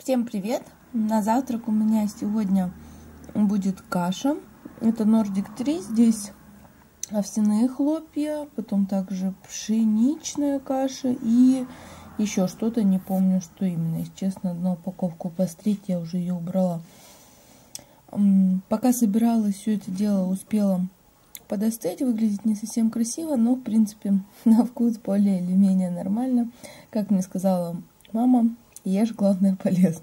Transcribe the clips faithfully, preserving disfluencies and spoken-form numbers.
Всем привет! На завтрак у меня сегодня будет каша. Это Нордик три. Здесь овсяные хлопья, потом также пшеничная каша и еще что-то, не помню, что именно. Если честно, одну упаковку пострить, я уже ее убрала. Пока собиралась все это дело, успела подостыть. Выглядит не совсем красиво, но в принципе на вкус более или менее нормально. Как мне сказала мама, ешь, главное, полезно.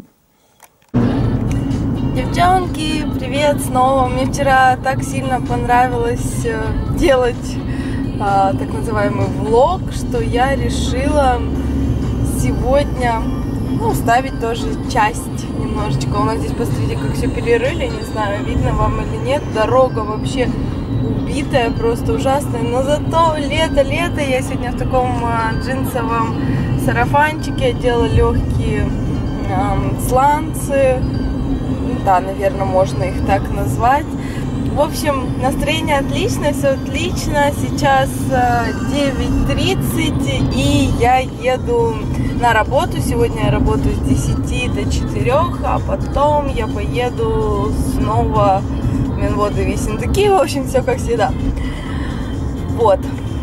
Девчонки, привет снова! Мне вчера так сильно понравилось делать а, так называемый влог, что я решила сегодня ну, вставить тоже часть немножечко. У нас здесь, посмотрите, как все перерыли, не знаю, видно вам или нет. Дорога вообще убитая, просто ужасная. Но зато лето-лето, я сегодня в таком а, джинсовом сарафанчике одела легкие а, сланцы. Да, наверное, можно их так назвать. В общем, настроение отличное, все отлично. Сейчас девять тридцать, и я еду на работу. Сегодня я работаю с десяти до четырёх, а потом я поеду снова в Минводы Ессентуки. В общем, все как всегда. Вот.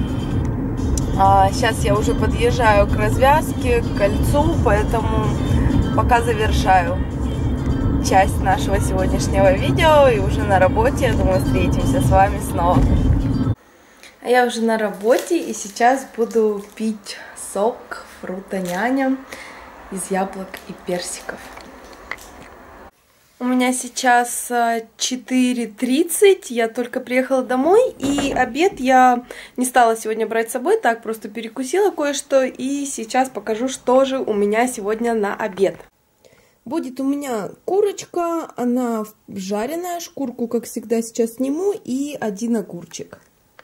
А сейчас я уже подъезжаю к развязке, к кольцу, поэтому пока завершаю часть нашего сегодняшнего видео и уже на работе. Я думаю, встретимся с вами снова. А я уже на работе и сейчас буду пить сок фрутоняня из яблок и персиков. У меня сейчас четыре тридцать, я только приехала домой, и обед я не стала сегодня брать с собой, так просто перекусила кое-что, и сейчас покажу, что же у меня сегодня на обед. Будет у меня курочка, она жареная, шкурку, как всегда, сейчас сниму, и один огурчик.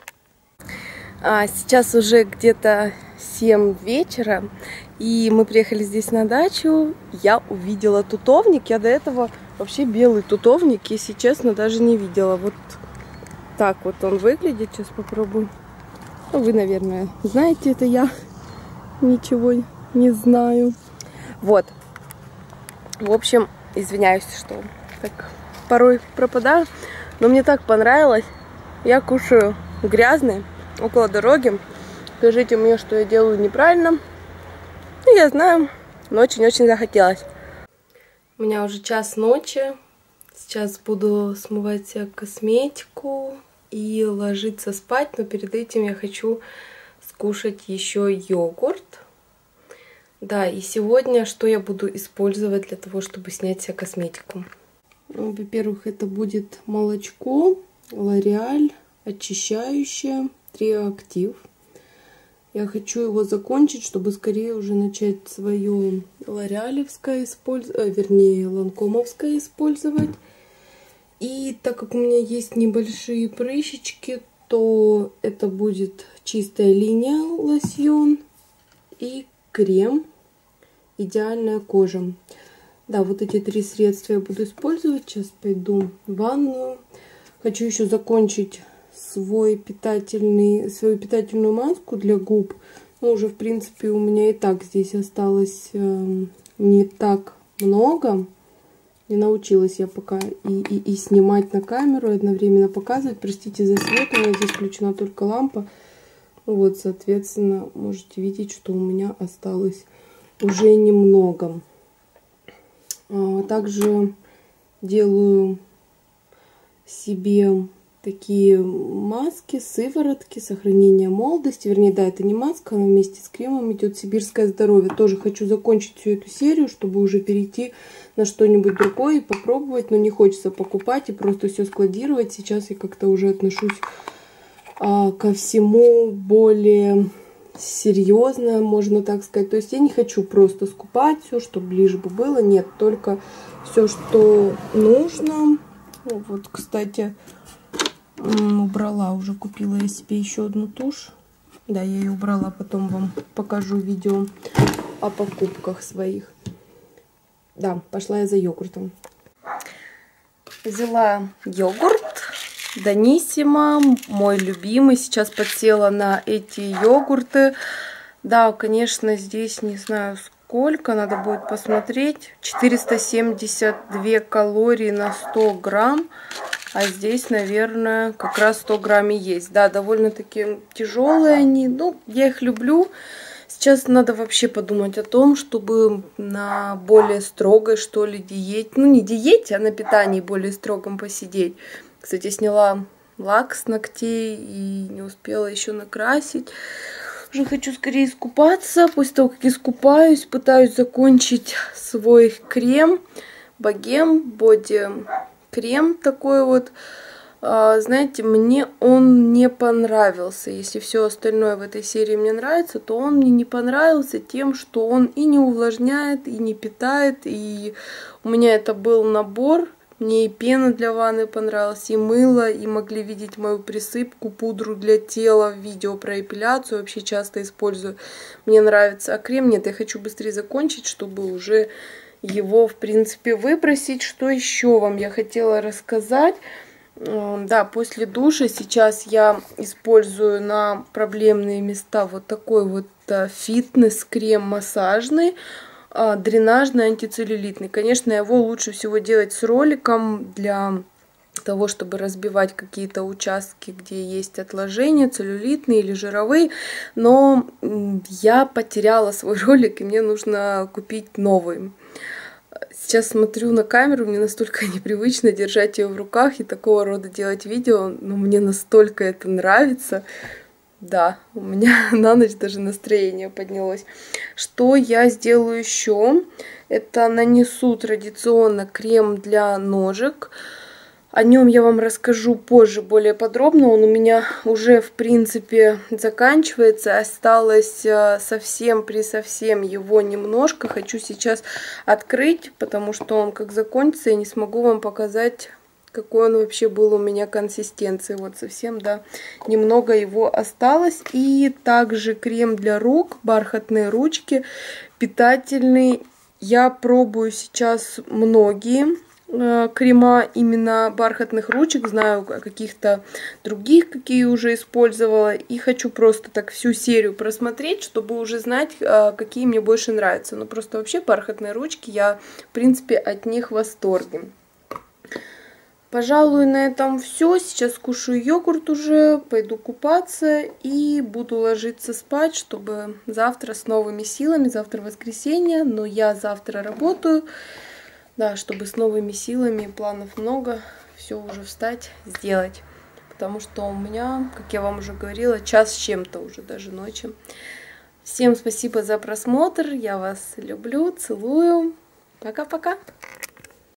А сейчас уже где-то семь вечера, и мы приехали здесь на дачу. Я увидела тутовник, я до этого вообще белый тутовник, если честно, даже не видела. Вот так вот он выглядит, сейчас попробую. Ну, вы, наверное, знаете, это я ничего не знаю. Вот. В общем, извиняюсь, что так порой пропадаю, но мне так понравилось. Я кушаю грязный около дороги. Скажите мне, что я делаю неправильно. Ну, я знаю, но очень-очень захотелось. У меня уже час ночи. Сейчас буду смывать себе косметику и ложиться спать. Но перед этим я хочу скушать еще йогурт. Да, и сегодня что я буду использовать для того, чтобы снять себе косметику? Ну, во-первых, это будет молочко L'Oréal очищающее Триактив. Я хочу его закончить, чтобы скорее уже начать свое лореалевское использовать, вернее, ланкомовское использовать. И так как у меня есть небольшие прыщички, то это будет чистая линия лосьон и крем идеальная кожа. Да, вот эти три средства я буду использовать. Сейчас пойду в ванную. Хочу еще закончить свой питательный, свою питательную маску для губ. Ну, уже, в принципе, у меня и так здесь осталось э, не так много. Не научилась я пока и, и, и снимать на камеру, и одновременно показывать. Простите за свет, у меня здесь включена только лампа. Вот, соответственно, можете видеть, что у меня осталось уже немного. А, также делаю себе такие маски, сыворотки, сохранения молодости. Вернее, да, это не маска, она вместе с кремом идет. Сибирское здоровье. Тоже хочу закончить всю эту серию, чтобы уже перейти на что-нибудь другое и попробовать. Но не хочется покупать и просто все складировать. Сейчас я как-то уже отношусь а, ко всему более серьезно, можно так сказать. То есть я не хочу просто скупать все, что ближе бы было. Нет, только все, что нужно. Вот, кстати, убрала, уже купила я себе еще одну тушь. Да, я ее убрала, потом вам покажу видео о покупках своих. Да, пошла я за йогуртом. Взяла йогурт Даниссимо, мой любимый. Сейчас подсела на эти йогурты. Да, конечно, здесь не знаю сколько, надо будет посмотреть. четыреста семьдесят две калории на сто грамм. А здесь, наверное, как раз сто грамм и есть. Да, довольно-таки тяжелые они. Ну, я их люблю. Сейчас надо вообще подумать о том, чтобы на более строгой, что ли, диете. Ну, не диете, а на питании более строгом посидеть. Кстати, сняла лак с ногтей и не успела еще накрасить. Уже хочу скорее искупаться. После того, как искупаюсь, пытаюсь закончить свой крем. Богем, боди крем такой вот. Знаете, мне он не понравился. Если все остальное в этой серии мне нравится, то он мне не понравился тем, что он и не увлажняет, и не питает. И у меня это был набор. Мне и пена для ванны понравилась, и мыло, и могли видеть мою присыпку, пудру для тела, видео про эпиляцию вообще часто использую. Мне нравится. А крем нет, я хочу быстрее закончить, чтобы уже его, в принципе, выбросить. Что еще вам я хотела рассказать? Да, после душа сейчас я использую на проблемные места вот такой вот фитнес-крем массажный, дренажный, антицеллюлитный. Конечно, его лучше всего делать с роликом для того, чтобы разбивать какие-то участки, где есть отложения, целлюлитные или жировые. Но я потеряла свой ролик, и мне нужно купить новый. Сейчас смотрю на камеру, мне настолько непривычно держать ее в руках и такого рода делать видео, но мне настолько это нравится. Да, у меня на ночь даже настроение поднялось. Что я сделаю еще? Это нанесу традиционно крем для ножек. О нем я вам расскажу позже более подробно. Он у меня уже, в принципе, заканчивается. Осталось совсем при совсем его немножко. Хочу сейчас открыть, потому что он как закончится, я не смогу вам показать, какой он вообще был у меня консистенции. Вот совсем, да, немного его осталось. И также крем для рук, бархатные ручки, питательный. Я пробую сейчас многие крема именно бархатных ручек, знаю о каких-то других, какие уже использовала, и хочу просто так всю серию просмотреть, чтобы уже знать, какие мне больше нравятся. Но просто вообще бархатные ручки, я, в принципе, от них в восторге. Пожалуй, на этом все. Сейчас кушаю йогурт уже, пойду купаться и буду ложиться спать, чтобы завтра с новыми силами, завтра воскресенье, но я завтра работаю. Да, чтобы с новыми силами, планов много, все уже встать, сделать. Потому что у меня, как я вам уже говорила, час с чем-то уже, даже ночи. Всем спасибо за просмотр, я вас люблю, целую. Пока-пока.